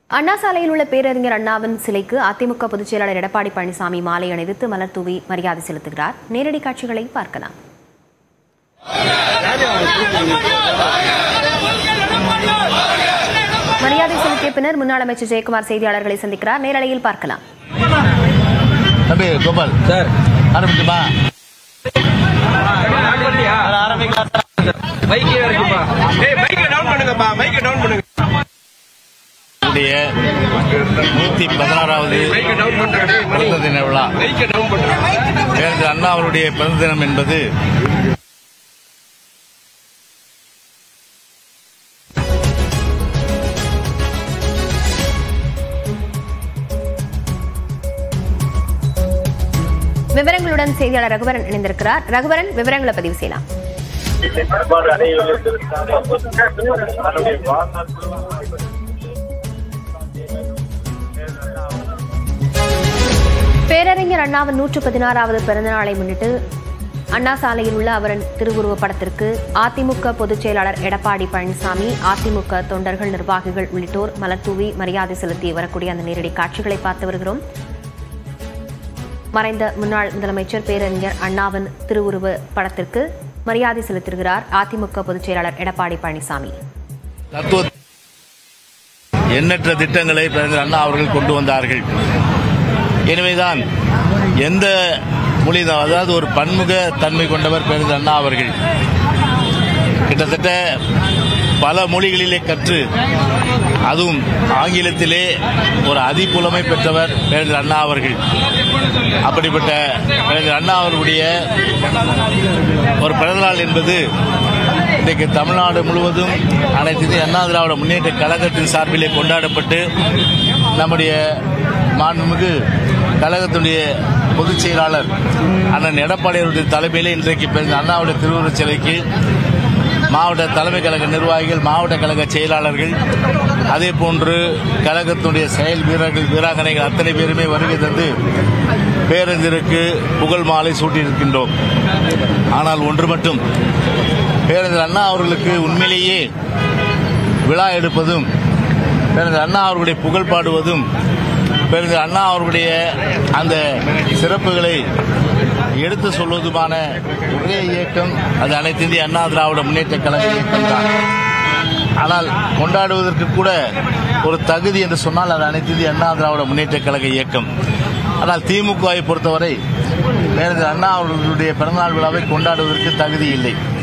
அண்ணா சாலையில் உள்ள பேரறிஞர் அண்ணாவின் சிலைக்கு அதிமுக பொதுச் செயலாளர் எடப்பாடி பழனிசாமி மாலை அணிவித்து மலர் தூவி மரியாதை செலுத்துகிறார். நேரடி காட்சிகளை பார்க்கலாம். மரியாதை செலுத்திய பின்னர் முன்னாள் அமைச்சர் ஜெயக்குமார் செய்தியாளர்களை சந்திக்கிறார். நேரலையில் பார்க்கலாம். பிறந்த தின விழா பேரறிஞர் அண்ணா அவருடைய பிறந்த தினம் என்பது விவரங்களுடன் செய்தியாளர் ரகுவரன் இணைந்திருக்கிறார். ரகுவரன், விவரங்களை பதிவு செய்யலாம். பேரறிஞர் அண்ணாவின் 116வது பிறந்தநாளை முன்னிட்டு அண்ணா சாலையில் உள்ள அவரின் திருவுருவப் படத்திற்கு அதிமுக பொதுச் செயலாளர் எடப்பாடி பழனிசாமி, அதிமுக தொண்டர்கள், நிர்வாகிகள் உள்ளிட்டோர் மலர்தூவி மரியாதை செலுத்தி வரக்கூடிய அந்த நேரடி காட்சிகளை பார்த்து வருகிறோம். மறைந்த முன்னாள் முதலமைச்சர் பேரறிஞர் அண்ணாவின் திருவுருவ படத்திற்கு மரியாதை செலுத்துகிறார் அதிமுக பொதுச் செயலாளர் எடப்பாடி பழனிசாமி. எண்ணற்ற திட்டங்களை பேரறிஞர் அண்ணா அவர்கள் கொண்டு வந்தார்கள். எனவேதான் எந்த மொழி, அதாவது ஒரு பன்முக தன்மை கொண்டவர் பேரறிஞர் அண்ணா அவர்கள். கிட்டத்தட்ட பல மொழிகளிலே கற்று, அதுவும் ஆங்கிலத்திலே ஒரு அதிபுலமை பெற்றவர் பேரறிஞர் அண்ணா அவர்கள். அப்படிப்பட்ட பேரறிஞர் அண்ணா அவர்களுடைய ஒரு பிறந்தநாள் என்பது இன்றைக்கு தமிழ்நாடு முழுவதும் அனைத்து இந்திய அண்ணா திராவிட முன்னேற்ற கழகத்தின் சார்பிலே கொண்டாடப்பட்டு, நம்முடைய மாண்புமிகு கழகத்துடைய பொதுச் செயலாளர் அண்ணன் எடப்பாடி அவருடைய தலைமையிலே இன்றைக்கு பேரறிஞர் அண்ணாவுடைய திருவுருவச் சிலைக்கு மாவட்ட தலைமை கழக நிர்வாகிகள், மாவட்ட கழக செயலாளர்கள், அதே போன்று கழகத்துடைய செயல் வீரர்கள், வீராங்கனைகள் அத்தனை பேருமே வருகை தந்து பேரறிஞருக்கு புகழ் மாலை சூட்டியிருக்கின்றோம். ஆனால் ஒன்று மட்டும், பேரறிஞர் அண்ணா அவர்களுக்கு உண்மையிலேயே விழா எடுப்பதும், பேரறிஞர் அண்ணா அவர்களுடைய புகழ் பாடுவதும், பேரறிஞர் அண்ணா அவர்களுடைய அந்த சிறப்புகளை எடுத்து சொல்வதுமான ஒரே இயக்கம் அது அனைத்து இந்திய அண்ணா திராவிட முன்னேற்ற கழக இயக்கம் தான். ஆனால் கொண்டாடுவதற்கு கூட ஒரு தகுதி என்று சொன்னால் அது அனைத்து இந்திய அண்ணா திராவிட முன்னேற்ற கழக இயக்கம். ஆனால் திமுகவை பொறுத்தவரை பேரறிஞர் அண்ணா அவர்களுடைய பிறந்தநாள் விழாவை கொண்டாடுவதற்கு தகுதி இல்லை.